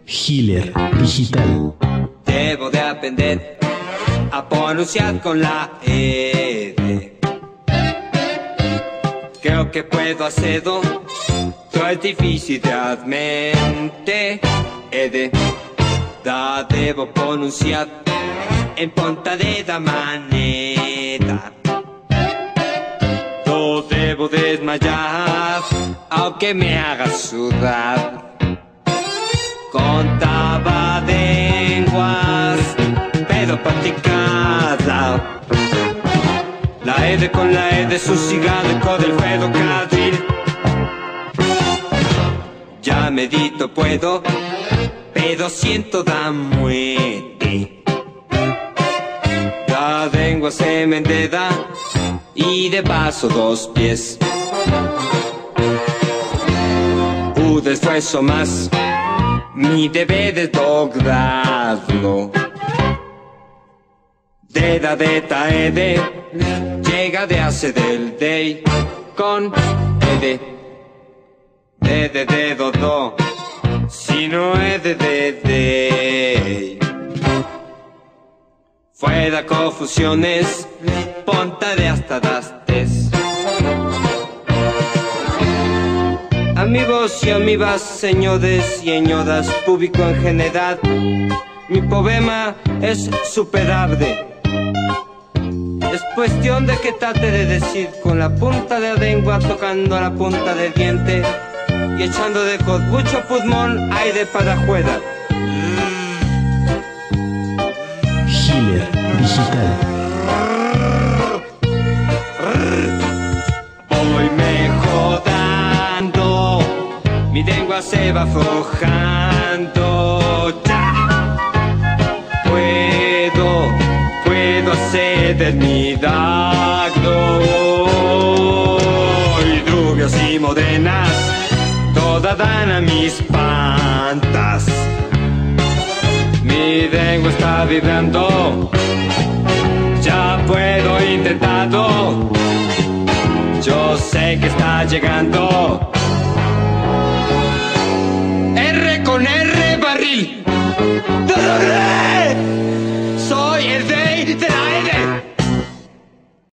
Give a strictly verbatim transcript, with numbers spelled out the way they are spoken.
Healer Digital. Debo de aprender a pronunciar con la E. Creo que puedo hacerlo, todo es difícil realmente. Ede, da debo pronunciar en punta de la manera. No debo desmayar, aunque me haga sudar. Contaba lenguas, pero practicada. La Ede con la Ede es un cigarro con el ferrocarril. Ya medito puedo, pero siento la muerte. La lengua se me enreda y de paso dos pies. Un esfuerzo más, mi deber es lograrlo. De la deta Ede, llega de hace del day con Ede. De de de do do, si no es de de de. Fuera confusiones, ponta de hasta das tes. Amigos y amigas, señores y señoras, público en general, mi problema es superable. Es cuestión de que trate de decir con la punta de la lengua, tocando la punta del diente y echando de con mucho pulmón aire para afuera. Healer Digital. Voy mejorando, mi lengua se va aflojando. Ya puedo, puedo hacer el milagro. Y rubias y morenas, todas dan a mis pantas. Mi lengua está vibrando, ya puedo intentarlo. Yo sé que está llegando